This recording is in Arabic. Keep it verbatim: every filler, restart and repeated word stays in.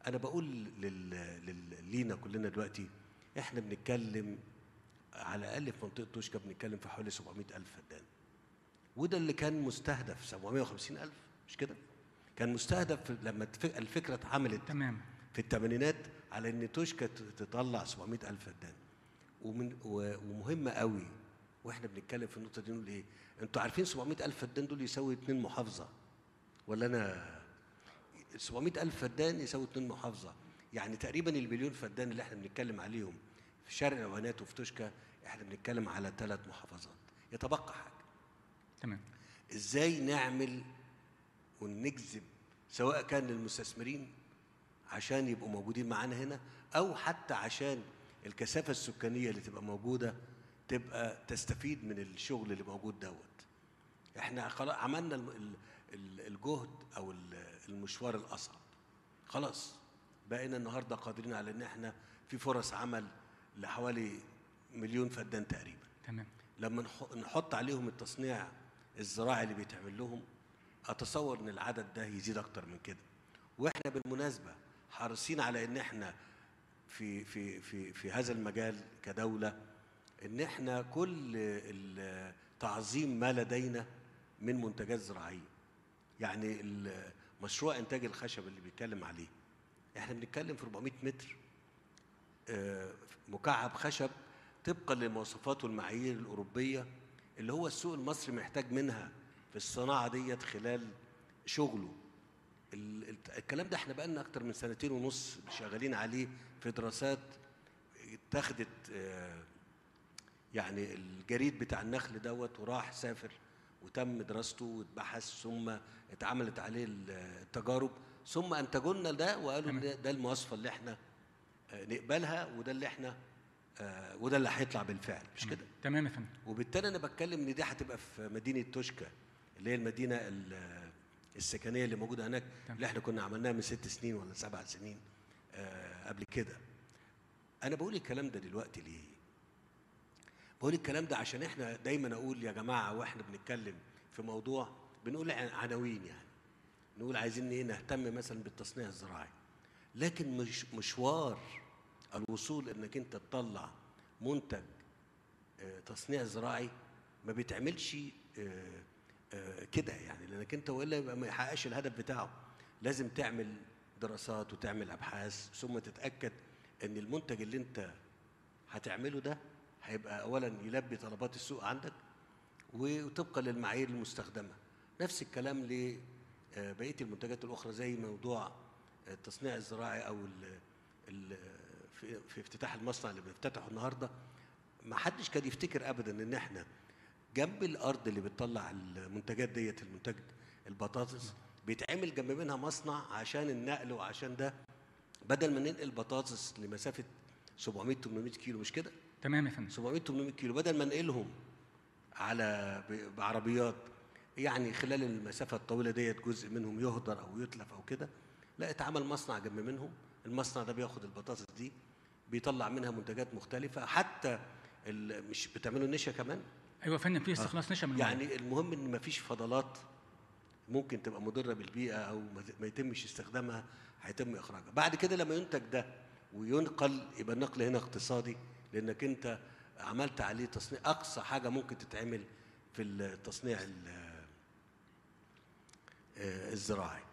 انا بقول لل... لل... لينا كلنا دلوقتي احنا بنتكلم على الاقل في منطقه توشكا بنتكلم في حوالي سبعمائة ألف فدان، وده اللي كان مستهدف سبعمائة وخمسين ألف، مش كده؟ كان مستهدف لما الفكره اتعملت تمام في الثمانينات على ان توشكا تطلع سبعمائة ألف فدان. ومن ومهمه قوي واحنا بنتكلم في النقطه دي نقول ايه؟ انتوا عارفين سبعمائة ألف فدان دول يساوي اتنين محافظه؟ ولا انا سبعمائة ألف فدان يساوي اتنين محافظه، يعني تقريبا المليون فدان اللي احنا بنتكلم عليهم في شرق العوينات وفي توشكا احنا بنتكلم على ثلاث محافظات. يتبقى حاجه. تمام. ازاي نعمل ونجذب سواء كان للمستثمرين عشان يبقوا موجودين معانا هنا، او حتى عشان الكثافه السكانيه اللي تبقى موجوده تبقى تستفيد من الشغل اللي موجود دوت. احنا خلاص عملنا الجهد او المشوار الاصعب، خلاص بقينا النهارده قادرين على ان احنا في فرص عمل لحوالي مليون فدان تقريبا. تمام. لما نحط عليهم التصنيع الزراعي اللي بيتعمل لهم اتصور ان العدد ده يزيد اكتر من كده. واحنا بالمناسبه حريصين على ان احنا في في في في هذا المجال كدوله ان احنا كل تعظيم ما لدينا من منتجات زراعيه. يعني مشروع انتاج الخشب اللي بيتكلم عليه احنا بنتكلم في أربعمائة متر مكعب خشب طبقا للمواصفات والمعايير الاوروبيه اللي هو السوق المصري محتاج منها في الصناعه ديت خلال شغله. الكلام ده احنا بقالنا اكتر من سنتين ونص شغالين عليه في دراسات اتخذت، يعني الجريد بتاع النخل دوت وراح سافر وتم دراسته واتبحث ثم اتعملت عليه التجارب ثم انتجوا لنا ده وقالوا ده المواصفه اللي احنا نقبلها وده اللي احنا وده اللي هيطلع بالفعل، مش كده؟ تمام يا فندم. وبالتالي انا بتكلم ان دي هتبقى في مدينه توشكا اللي هي المدينه السكنيه اللي موجوده هناك. تمام. اللي احنا كنا عملناها من ست سنين ولا سبع سنين آه قبل كده. انا بقول الكلام ده دلوقتي ليه؟ بقول الكلام ده عشان احنا دايما اقول يا جماعه واحنا بنتكلم في موضوع بنقول عناوين، يعني نقول عايزين ايه نهتم مثلا بالتصنيع الزراعي، لكن مش مشوار الوصول انك انت تطلع منتج آه تصنيع زراعي ما بيتعملش آه آه كده، يعني لانك انت والا ما يحققش الهدف بتاعه. لازم تعمل دراسات وتعمل ابحاث ثم تتاكد ان المنتج اللي انت هتعمله ده هيبقى اولا يلبي طلبات السوق عندك وطبقا للمعايير المستخدمه. نفس الكلام لبقيه المنتجات الاخرى زي موضوع التصنيع الزراعي او ال ال في, في افتتاح المصنع اللي بنفتتحه النهارده. ما حدش كان يفتكر ابدا ان احنا جنب الارض اللي بتطلع المنتجات ديت المنتج البطاطس بيتعمل جنب منها مصنع عشان النقل وعشان ده بدل ما ننقل بطاطس لمسافه سبعمائة ثمانمائة كيلو، مش كده؟ تمام يا فندم. سبعمائة ثمانمائة كيلو بدل ما ننقلهم على بعربيات يعني خلال المسافه الطويله ديت جزء منهم يهدر او يتلف او كده، لا اتعمل مصنع جنب منهم. المصنع ده بياخد البطاطس دي بيطلع منها منتجات مختلفه، حتى مش بتعملوا نشا كمان. ايوه يا فندم، في استخلاص نشا من يعني المية. المهم ان مفيش فضلات ممكن تبقى مضره بالبيئه او ما يتمش استخدامها هيتم اخراجها. بعد كده لما ينتج ده وينقل يبقى النقل هنا اقتصادي لانك انت عملت عليه تصنيع اقصى حاجه ممكن تتعمل في التصنيع الزراعي.